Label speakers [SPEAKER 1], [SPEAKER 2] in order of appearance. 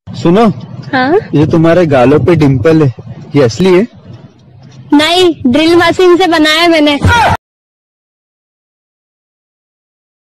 [SPEAKER 1] सुनो,
[SPEAKER 2] हाँ?
[SPEAKER 1] ये तुम्हारे गालों पे डिम्पल है, ये असली है?
[SPEAKER 2] नहीं, ड्रिल मशीन से बनाया मैंने।